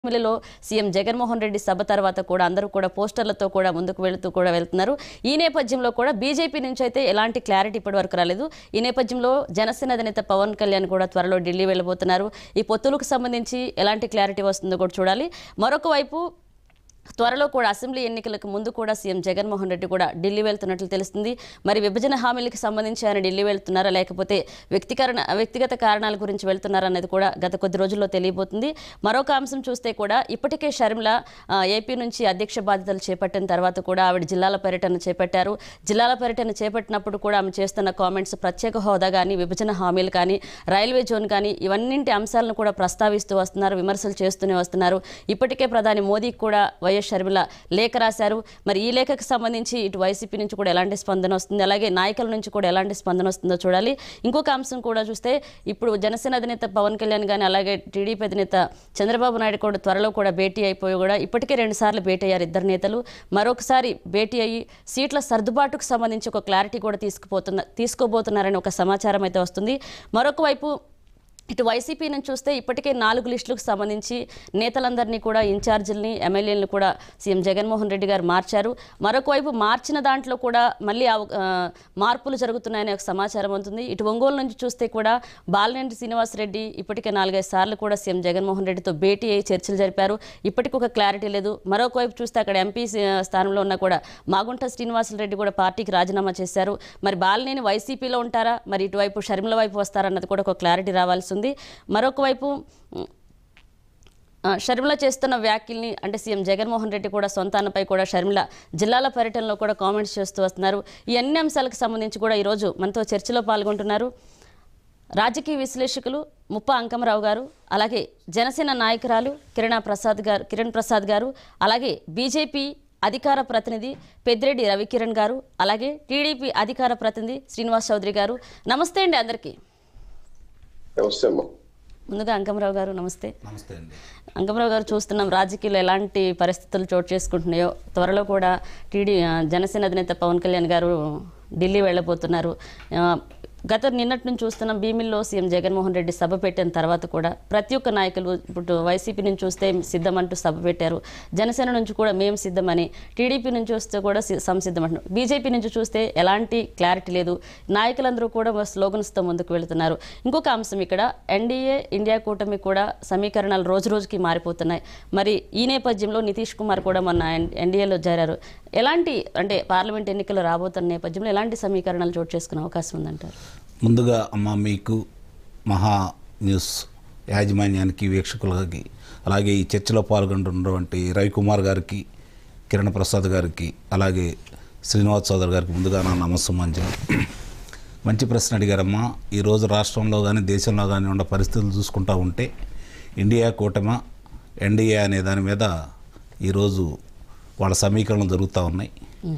అసెంబ్లీలో సీఎం జగన్మోహన్ రెడ్డి సభ తర్వాత కూడా అందరూ కూడా పోస్టర్లతో కూడా ముందుకు వెళ్తున్నారు. ఈ నేపథ్యంలో కూడా బీజేపీ నుంచి అయితే ఎలాంటి క్లారిటీ ఇప్పటివరకు రాలేదు. ఈ నేపథ్యంలో జనసేన అధినేత పవన్ కళ్యాణ్ కూడా త్వరలో ఢిల్లీ వెళ్ళబోతున్నారు. ఈ పొత్తులకు సంబంధించి ఎలాంటి క్లారిటీ వస్తుందో కూడా చూడాలి. మరొక వైపు త్వరలో కూడా అసెంబ్లీ ఎన్నికలకు ముందు కూడా సీఎం జగన్మోహన్ రెడ్డి కూడా ఢిల్లీ వెళ్తున్నట్లు తెలుస్తుంది. మరి విభజన హామీలకు సంబంధించి ఆయన ఢిల్లీ వెళ్తున్నారా లేకపోతే వ్యక్తిగత కారణాల గురించి వెళ్తున్నారా అనేది కూడా గత కొద్ది రోజుల్లో తెలియబోతుంది. మరొక అంశం చూస్తే కూడా ఇప్పటికే షర్మిల ఏపీ నుంచి అధ్యక్ష బాధ్యతలు చేపట్టిన తర్వాత కూడా ఆవిడ జిల్లాల పర్యటన చేపట్టారు. జిల్లాల పర్యటన చేపట్టినప్పుడు కూడా ఆమె చేస్తున్న కామెంట్స్ ప్రత్యేక హోదా కానీ విభజన హామీలు కానీ రైల్వే జోన్ కానీ ఇవన్నింటి అంశాలను కూడా ప్రస్తావిస్తూ వస్తున్నారు, విమర్శలు చేస్తూనే వస్తున్నారు. ఇప్పటికే ప్రధాని మోదీకి కూడా వైఎస్ షర్మిల లేఖ రాశారు. మరి ఈ లేఖకు సంబంధించి ఇటు వైసీపీ నుంచి కూడా ఎలాంటి స్పందన వస్తుంది, అలాగే నాయకుల నుంచి కూడా ఎలాంటి స్పందన వస్తుందో చూడాలి. ఇంకొక అంశం కూడా చూస్తే ఇప్పుడు జనసేన అధినేత పవన్ కళ్యాణ్ కానీ అలాగే టీడీపీ అధినేత చంద్రబాబు నాయుడు కూడా త్వరలో కూడా భేటీ అయిపోయి కూడా ఇప్పటికే 2 సార్లు భేటీ అయ్యారు ఇద్దరు నేతలు. మరొకసారి భేటీ అయ్యి సీట్ల సర్దుబాటుకు సంబంధించి ఒక క్లారిటీ కూడా తీసుకోబోతున్నారని ఒక సమాచారం అయితే వస్తుంది. మరొక వైపు ఇటు వైసీపీ నుంచి చూస్తే ఇప్పటికే 4 లిస్టులకు సంబంధించి నేతలందరినీ కూడా ఇన్ఛార్జీలని ఎమ్మెల్యేలను కూడా సీఎం జగన్మోహన్ రెడ్డి గారు మార్చారు. మరొక వైపు మార్చిన దాంట్లో కూడా మళ్ళీ మార్పులు జరుగుతున్నాయనే ఒక సమాచారం ఉంటుంది. ఇటు ఒంగోలు నుంచి చూస్తే కూడా బాలినేని శ్రీనివాసరెడ్డి ఇప్పటికే 4-5 సార్లు కూడా సీఎం జగన్మోహన్ రెడ్డితో భేటీ అయ్యి చర్చలు జరిపారు. ఇప్పటికి ఒక క్లారిటీ లేదు. మరొక వైపు చూస్తే అక్కడ ఎంపీ స్థానంలో ఉన్న కూడా మాగుంట శ్రీనివాసరెడ్డి కూడా పార్టీకి రాజీనామా చేశారు. మరి బాలినేని వైసీపీలో ఉంటారా, మరి ఇటువైపు షర్మిల వైపు వస్తారన్నది కూడా ఒక క్లారిటీ రావాల్సి ఉంది. మరొక వైపు షర్మిల చేస్తున్న వ్యాఖ్యల్ని అంటే సీఎం జగన్మోహన్ రెడ్డి కూడా సొంతానపై కూడా షర్మిల జిల్లాల పర్యటనలో కూడా కామెంట్స్ చేస్తూ వస్తున్నారు. ఈ అన్ని అంశాలకు సంబంధించి కూడా ఈరోజు మనతో చర్చలో పాల్గొంటున్నారు రాజకీయ విశ్లేషకులు ముప్ప అంకమరావు గారు, అలాగే జనసేన నాయకురాలు కిరణ్ ప్రసాద్ గారు, అలాగే బీజేపీ అధికార ప్రతినిధి పెద్దిరెడ్డి రవికిరణ్ గారు, అలాగే టీడీపీ అధికార ప్రతినిధి శ్రీనివాస్ చౌదరి గారు. నమస్తే అండి అందరికీ. ముందుగా అంకమరావు గారు నమస్తే. నమస్తే అండి. అంకమరావు గారు, చూస్తున్నాం రాజకీయాలు ఎలాంటి పరిస్థితులు చోటు చేసుకుంటున్నాయో. త్వరలో కూడా జనసేన అధినేత పవన్ కళ్యాణ్ గారు ఢిల్లీ వెళ్ళబోతున్నారు. నిన్నటి నుంచి చూస్తున్నాం భీమిల్లో సీఎం జగన్మోహన్ రెడ్డి సభ పెట్టిన తర్వాత కూడా ప్రతి ఒక్క నాయకులు ఇప్పుడు వైసీపీ నుంచి చూస్తే సిద్ధమంటూ సభ పెట్టారు. జనసేన నుంచి కూడా మేము సిద్ధమని, టీడీపీ నుంచి వస్తే కూడా సంసిద్ధం అంటున్నారు. బీజేపీ నుంచి చూస్తే ఎలాంటి క్లారిటీ లేదు. నాయకులందరూ కూడా స్లోగన్స్తో ముందుకు వెళుతున్నారు. ఇంకొక అంశం ఇక్కడ ఎన్డీఏ ఇండియా కూటమి కూడా సమీకరణాలు రోజుకి మారిపోతున్నాయి. మరి ఈ నేపథ్యంలో నితీష్ కుమార్ కూడా మొన్న ఎన్డీఏలో చేరారు. ఎలాంటి అంటే పార్లమెంట్ ఎన్నికలు రాబోతున్న నేపథ్యంలో ఎలాంటి సమీకరణాలు చోటు చేసుకునే అవకాశం ఉందంటారు? ముందుగా మీకు మహా న్యూస్ యాజమాన్యానికి, వీక్షకులకి, అలాగే ఈ చర్చలో పాల్గొంటున్నటువంటి రవికుమార్ గారికి, కిరణ్ ప్రసాద్ గారికి, అలాగే శ్రీనివాస్ చౌదరి గారికి ముందుగా నా నమస్సుమంజలి. మంచి ప్రశ్న అడిగారమ్మా. ఈరోజు రాష్ట్రంలో కానీ దేశంలో కానీ ఉన్న పరిస్థితులు చూసుకుంటూ ఉంటే ఇండియా కూటమి ఎన్డీఏ అనే దాని మీద ఈరోజు వాళ్ళ సమీకరణలు జరుగుతూ ఉన్నాయి.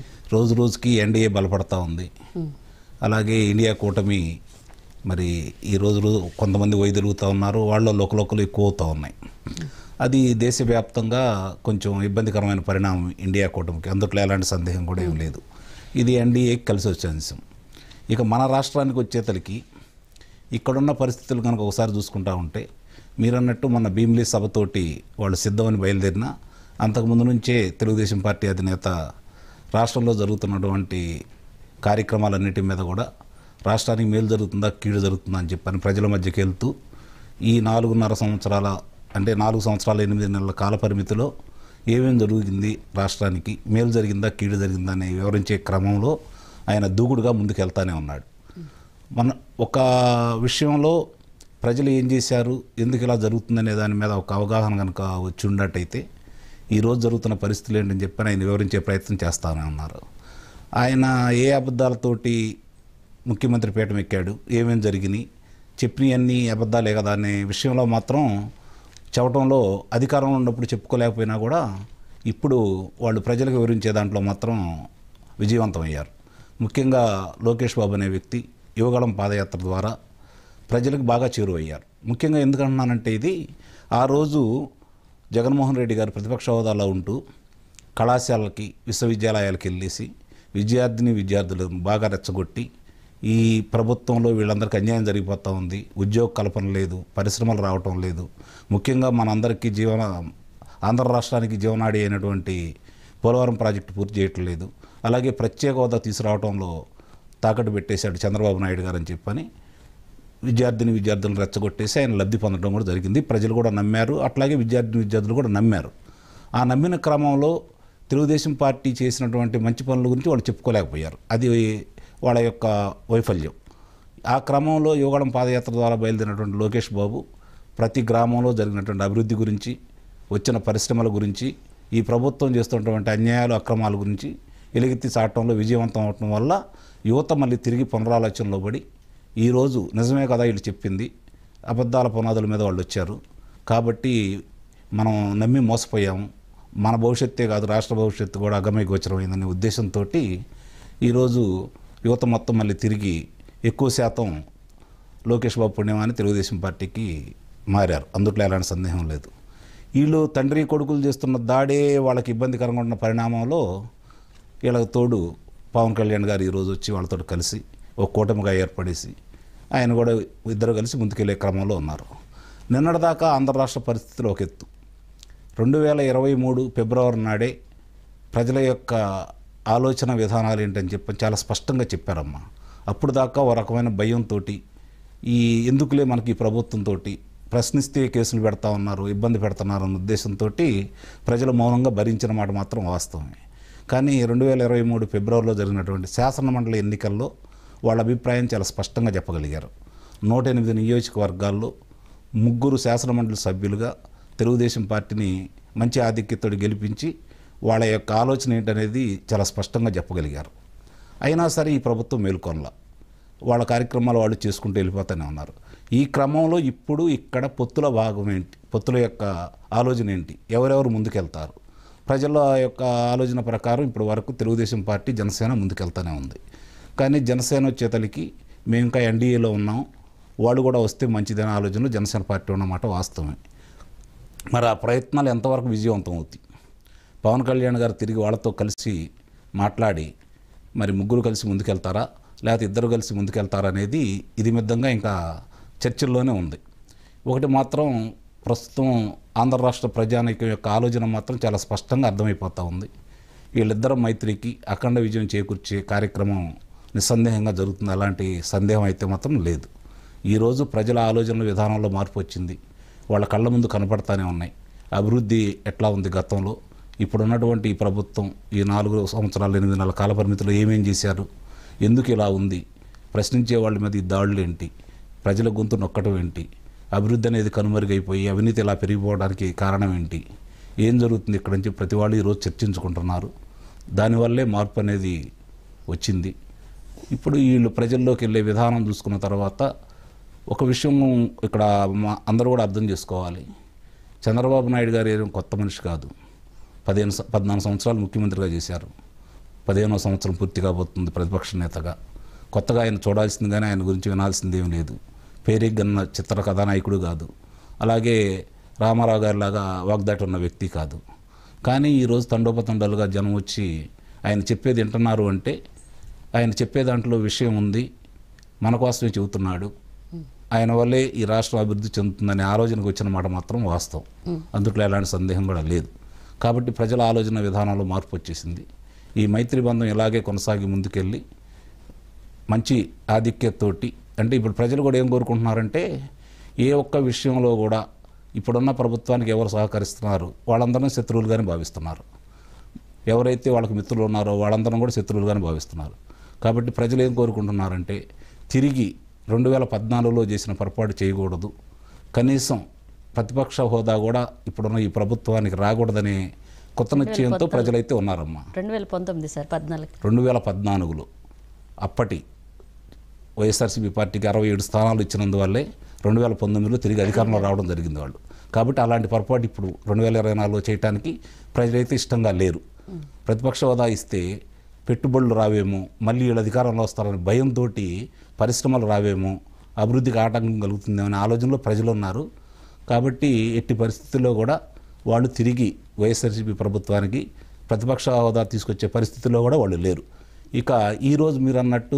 రోజుకి ఎన్డీఏ బలపడతా ఉంది. అలాగే ఇండియా కూటమి మరి ఈరోజు కొంతమంది వైదొలుగుతూ ఉన్నారు, వాళ్ళు లోకలోకలు ఎక్కువ అవుతూ ఉన్నాయి. అది దేశవ్యాప్తంగా కొంచెం ఇబ్బందికరమైన పరిణామం ఇండియా కూటమికి, అందుట్లో ఎలాంటి సందేహం కూడా ఏం లేదు. ఇది ఎన్డీఏకి కలిసి వచ్చే అంశం. ఇక మన రాష్ట్రానికి వచ్చేతలకి ఇక్కడున్న పరిస్థితులు కనుక ఒకసారి చూసుకుంటా ఉంటే మీరన్నట్టు మన భీమిలీ సభతోటి వాళ్ళు సిద్ధమని బయలుదేరిన అంతకుముందు నుంచే తెలుగుదేశం పార్టీ అధినేత రాష్ట్రంలో జరుగుతున్నటువంటి కార్యక్రమాలన్నిటి మీద కూడా రాష్ట్రానికి మేలు జరుగుతుందా కీడు జరుగుతుందా అని చెప్పని ప్రజల మధ్యకి వెళ్తూ ఈ 4.5 సంవత్సరాల అంటే 4 సంవత్సరాల 8 నెలల కాల పరిమితిలో ఏమేమి జరిగింది, రాష్ట్రానికి మేలు జరిగిందా కీడు జరిగిందా అని వివరించే క్రమంలో ఆయన దూకుడుగా ముందుకెళ్తానే ఉన్నాడు. మన ఒక విషయంలో ప్రజలు ఏం చేశారు, ఎందుకు ఇలా జరుగుతుందనే దాని మీద ఒక అవగాహన కనుక వచ్చి ఉన్నట్టయితే ఈరోజు జరుగుతున్న పరిస్థితులు ఏంటని చెప్పని ఆయన వివరించే ప్రయత్నం చేస్తానే ఉన్నారు. ఆయన ఏ అబద్ధాలతోటి ముఖ్యమంత్రి పీఠం ఎక్కాడు, ఏమేమి జరిగినాయి, చెప్పినవన్నీ అబద్ధాలే కదా అనే విషయంలో మాత్రం చెప్పడంలో అధికారంలో ఉన్నప్పుడు చెప్పుకోలేకపోయినా కూడా ఇప్పుడు వాళ్ళు ప్రజలకు వివరించే దాంట్లో మాత్రం విజయవంతమయ్యారు. ముఖ్యంగా లోకేష్ బాబు అనే వ్యక్తి యువగళం పాదయాత్ర ద్వారా ప్రజలకు బాగా చేరువయ్యారు. ముఖ్యంగా ఎందుకంటున్నానంటే ఇది ఆ రోజు జగన్మోహన్ రెడ్డి గారు ప్రతిపక్ష హోదాలో ఉంటూ కళాశాలకి, విశ్వవిద్యాలయాలకు వెళ్ళేసి విద్యార్థులను బాగా రెచ్చగొట్టి ఈ ప్రభుత్వంలో వీళ్ళందరికీ అన్యాయం జరిగిపోతూ ఉంది, ఉద్యోగ కల్పన లేదు, పరిశ్రమలు రావటం లేదు, ముఖ్యంగా మనందరికీ జీవన ఆంధ్ర రాష్ట్రానికి జీవనాడి అయినటువంటి పోలవరం ప్రాజెక్టు పూర్తి చేయట్లేదు, అలాగే ప్రత్యేక హోదా తీసుకురావడంలో తాకట్టు పెట్టేశాడు చంద్రబాబు నాయుడు గారు అని చెప్పని విద్యార్థులను రెచ్చగొట్టేసి ఆయన లబ్ధి పొందడం కూడా జరిగింది. ప్రజలు కూడా నమ్మారు, అట్లాగే విద్యార్థులు కూడా నమ్మారు. ఆ నమ్మిన క్రమంలో తెలుగుదేశం పార్టీ చేసినటువంటి మంచి పనుల గురించి వాళ్ళు చెప్పుకోలేకపోయారు. అది వాళ్ళ యొక్క వైఫల్యం. ఆ క్రమంలో యువగళం పాదయాత్ర ద్వారా బయలుదేరినటువంటి లోకేష్ బాబు ప్రతి గ్రామంలో జరిగినటువంటి అభివృద్ధి గురించి, వచ్చిన పరిశ్రమల గురించి, ఈ ప్రభుత్వం చేస్తున్నటువంటి అన్యాయాలు అక్రమాల గురించి ఎలుగెత్తి చాటంలో విజయవంతం అవటం వల్ల యువత మళ్ళీ తిరిగి పునరాలోచనలో పడి ఈరోజు నిజమే కదా వీళ్ళు చెప్పింది, అబద్ధాల పునాదుల మీద వాళ్ళు వచ్చారు కాబట్టి మనం నమ్మి మోసపోయాము, మన భవిష్యత్తే కాదు రాష్ట్ర భవిష్యత్తు కూడా అగమ్య గోచరమైందనే ఉద్దేశంతో ఈరోజు యువత మొత్తం మళ్ళీ తిరిగి ఎక్కువ శాతం లోకేష్ బాబు పుణ్యమాని తెలుగుదేశం పార్టీకి మారారు. అందుట్లో ఎలాంటి సందేహం లేదు. వీళ్ళు తండ్రి కొడుకులు చేస్తున్న దాడే వాళ్ళకి ఇబ్బందికరంగా ఉన్న పరిణామంలో వీళ్ళకి తోడు పవన్ కళ్యాణ్ గారు ఈరోజు వచ్చి వాళ్ళతో కలిసి ఒక కూటమిగా ఏర్పడేసి ఆయన కూడా ఇద్దరు కలిసి ముందుకెళ్లే క్రమంలో ఉన్నారు. నిన్నటిదాకా ఆంధ్ర రాష్ట్ర పరిస్థితులు ఒక ఎత్తు. 2023 ఫిబ్రవరి నాడే ప్రజల యొక్క ఆలోచన విధానాలు ఏంటని చెప్పి చాలా స్పష్టంగా చెప్పారమ్మా. అప్పుడు దాకా ఓ రకమైన భయంతో ఈ ఎందుకులే మనకి ఈ ప్రభుత్వంతో ప్రశ్నిస్తే కేసులు పెడతా ఉన్నారు, ఇబ్బంది పెడుతున్నారు అన్న ఉద్దేశంతో ప్రజలు మౌనంగా భరించిన మాట మాత్రం వాస్తవమే. కానీ 2023 ఫిబ్రవరిలో జరిగినటువంటి శాసనమండలి ఎన్నికల్లో వాళ్ళ అభిప్రాయం చాలా స్పష్టంగా చెప్పగలిగారు. 108 నియోజకవర్గాల్లో 3 శాసనమండలి సభ్యులుగా తెలుగుదేశం పార్టీని మంచి ఆధిక్యతతో గెలిపించి వాళ్ళ యొక్క ఆలోచన ఏంటనేది చాలా స్పష్టంగా చెప్పగలిగారు. అయినా సరే ఈ ప్రభుత్వం మేల్కొనలా, వాళ్ళ కార్యక్రమాలు వాళ్ళు చేసుకుంటూ వెళ్ళిపోతూనే ఉన్నారు. ఈ క్రమంలో ఇప్పుడు ఇక్కడ పొత్తుల భాగం ఏంటి, పొత్తుల యొక్క ఆలోచన ఏంటి, ఎవరెవరు ముందుకెళ్తారు, ప్రజల యొక్క ఆలోచన ప్రకారం ఇప్పటి వరకు తెలుగుదేశం పార్టీ జనసేన ముందుకెళ్తూనే ఉంది. కానీ జనసేన వచ్చేతలకి మేము ఇంకా ఎన్డీఏలో ఉన్నాం, వాళ్ళు కూడా వస్తే మంచిదనే ఆలోచనలో జనసేన పార్టీ ఉన్నమాట వాస్తవమే. మరి ఆ ప్రయత్నాలు ఎంతవరకు విజయవంతం అవుతాయి? పవన్ కళ్యాణ్ గారు తిరిగి వాళ్ళతో కలిసి మాట్లాడి మరి 3 కలిసి ముందుకెళ్తారా లేకపోతే 2 కలిసి ముందుకెళ్తారా అనేది ఇది మిద్దంగా ఇంకా చర్చల్లోనే ఉంది. ఒకటి మాత్రం ప్రస్తుతం ఆంధ్ర రాష్ట్ర ప్రజానీకం యొక్క ఆలోచన మాత్రం చాలా స్పష్టంగా అర్థమైపోతూ ఉంది. వీళ్ళిద్దరం మైత్రికి అఖండ విజయం చేకూర్చే కార్యక్రమం నిస్సందేహంగా జరుగుతుంది. అలాంటి సందేహం అయితే మాత్రం లేదు. ఈరోజు ప్రజల ఆలోచనల విధానంలో మార్పు వచ్చింది, వాళ్ళ కళ్ళ ముందు కనపడతానే ఉన్నాయి. అభివృద్ధి ఎట్లా ఉంది గతంలో, ఇప్పుడున్నటువంటి ఈ ప్రభుత్వం ఈ 4 సంవత్సరాలు 8 నెలల కాల పరిమితిలో ఏమేం చేశారు, ఎందుకు ఇలా ఉంది, ప్రశ్నించే వాళ్ళ మీద ఈ దాడులు ఏంటి, ప్రజల గొంతు నొక్కటం ఏంటి, అభివృద్ధి అనేది కనుమరుగైపోయి అవినీతి ఇలా పెరిగిపోవడానికి కారణం ఏంటి, ఏం జరుగుతుంది ఇక్కడ నుంచి ప్రతి వాళ్ళు ఈరోజు చర్చించుకుంటున్నారు. దానివల్లే మార్పు అనేది వచ్చింది. ఇప్పుడు వీళ్ళు ప్రజల్లోకి వెళ్ళే విధానం చూసుకున్న తర్వాత ఒక విషయం ఇక్కడ అందరూ కూడా అర్థం చేసుకోవాలి. చంద్రబాబు నాయుడు గారు ఏం కొత్త మనిషి కాదు. 14 సంవత్సరాలు ముఖ్యమంత్రిగా చేశారు. 15వ సంవత్సరం పూర్తి కాబోతుంది ప్రతిపక్ష నేతగా. కొత్తగా ఆయన చూడాల్సింది కానీ ఆయన గురించి వినాల్సింది ఏం లేదు. పేరెగ్గన్న చిత్ర కథానాయకుడు కాదు, అలాగే రామారావు గారిలాగా వాగ్దాటి ఉన్న వ్యక్తి కాదు. కానీ ఈరోజు తండోపతండాలుగా జనం వచ్చి ఆయన చెప్పేది వింటున్నారు అంటే ఆయన చెప్పే దాంట్లో విషయం ఉంది, మన కోసమే చెబుతున్నాడు, ఆయన వల్లే ఈ రాష్ట్రం అభివృద్ధి చెందుతుందనే ఆలోచనకు వచ్చిన మాట మాత్రం వాస్తవం. అందుట్లో ఎలాంటి సందేహం కూడా లేదు. కాబట్టి ప్రజల ఆలోచన విధానంలో మార్పు వచ్చేసింది. ఈ మైత్రి బంధం ఇలాగే కొనసాగి ముందుకెళ్ళి మంచి ఆధిక్యతతోటి, అంటే ఇప్పుడు ప్రజలు కూడా ఏం కోరుకుంటున్నారంటే ఏ ఒక్క విషయంలో కూడా ఇప్పుడున్న ప్రభుత్వానికి ఎవరు సహకరిస్తున్నారు వాళ్ళందరినీ శత్రువులుగానే భావిస్తున్నారు. ఎవరైతే వాళ్ళకి మిత్రులు ఉన్నారో వాళ్ళందరం కూడా శత్రువులుగానే భావిస్తున్నారు. కాబట్టి ప్రజలు ఏం కోరుకుంటున్నారంటే తిరిగి 2014లో చేసిన పొరపాటు చేయకూడదు, కనీసం ప్రతిపక్ష హోదా కూడా ఇప్పుడున్న ఈ ప్రభుత్వానికి రాకూడదనే కొత్త నిశ్చయంతో ప్రజలైతే ఉన్నారమ్మా. 2019 సార్ 2014లో అప్పటి వైఎస్ఆర్సీపీ పార్టీకి 67 స్థానాలు ఇచ్చినందువల్లే 2019లో తిరిగి అధికారంలో రావడం జరిగింది వాళ్ళు. కాబట్టి అలాంటి పొరపాటు ఇప్పుడు 2024లో చేయడానికి ప్రజలైతే ఇష్టంగా లేరు. ప్రతిపక్ష హోదా ఇస్తే పెట్టుబడులు రావేమో, మళ్ళీ వీళ్ళు అధికారంలో వస్తారని భయంతో పరిశ్రమలు రావేమో, అభివృద్ధికి ఆటంకం కలుగుతుందేమనే ఆలోచనలో ప్రజలు ఉన్నారు. కాబట్టి ఎట్టి పరిస్థితుల్లో కూడా వాళ్ళు తిరిగి వైఎస్ఆర్సీపీ ప్రభుత్వానికి ప్రతిపక్ష హోదా తీసుకొచ్చే పరిస్థితుల్లో కూడా వాళ్ళు లేరు. ఇక ఈరోజు మీరు అన్నట్టు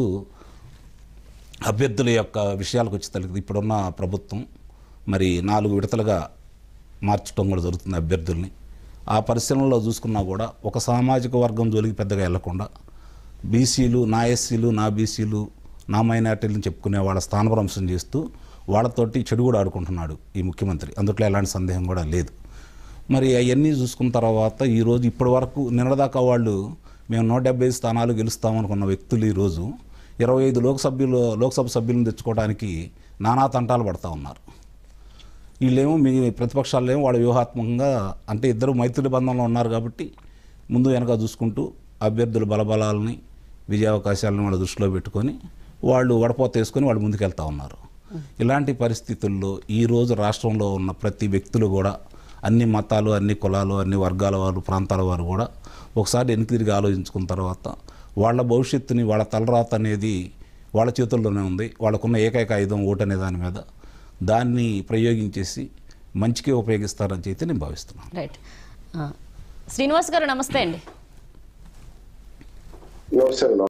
అభ్యర్థుల యొక్క విషయాలకు వచ్చి తల్లి ఇప్పుడున్న ప్రభుత్వం మరి 4 విడతలుగా మార్చడం కూడా జరుగుతుంది అభ్యర్థుల్ని. ఆ పరిశీలనలో చూసుకున్నా కూడా ఒక సామాజిక వర్గం జోలికి పెద్దగా వెళ్లకుండా బీసీలు, నా ఎస్సీలు, నా బీసీలు, నా మైనార్టీలను చెప్పుకునే వాళ్ళ స్థానభ్రంశం చేస్తూ వాళ్ళతోటి చెడు కూడా ఆడుకుంటున్నాడు ఈ ముఖ్యమంత్రి. అందుట్లో ఎలాంటి సందేహం కూడా లేదు. మరి అవన్నీ చూసుకున్న తర్వాత ఈరోజు ఇప్పటి వరకు నిన్నదాకా వాళ్ళు మేము 175 స్థానాలు గెలుస్తామనుకున్న వ్యక్తులు ఈరోజు 25 లోక్సభ సభ్యులను తెచ్చుకోవడానికి నానా తంటాలు పడతా ఉన్నారు. వీళ్ళేమో మీ ప్రతిపక్షాలేమో వాళ్ళ వ్యూహాత్మకంగా అంటే ఇద్దరు మైత్రి బంధంలో ఉన్నారు కాబట్టి ముందు వెనక చూసుకుంటూ అభ్యర్థుల బలబలాలని విజయావకాశాలను వాళ్ళ దృష్టిలో పెట్టుకొని వాళ్ళు వడపోత వేసుకొని వాళ్ళు ముందుకెళ్తా ఉన్నారు. ఇలాంటి పరిస్థితుల్లో ఈరోజు రాష్ట్రంలో ఉన్న ప్రతి వ్యక్తులు కూడా అన్ని మతాలు, అన్ని కులాలు, అన్ని వర్గాల వారు, ప్రాంతాల వారు కూడా ఒకసారి వెనక్కి తిరిగి ఆలోచించుకున్న తర్వాత వాళ్ళ భవిష్యత్తుని, వాళ్ళ తలరాత అనేది వాళ్ళ చేతుల్లోనే ఉంది. వాళ్ళకున్న ఏకైక ఆయుధం ఓటు అనే దాని మీద దాన్ని ప్రయోగించేసి మంచికే ఉపయోగిస్తారని అయితే నేను భావిస్తున్నాను. రైట్. శ్రీనివాస్ గారు నమస్తే అండి. నమస్తే.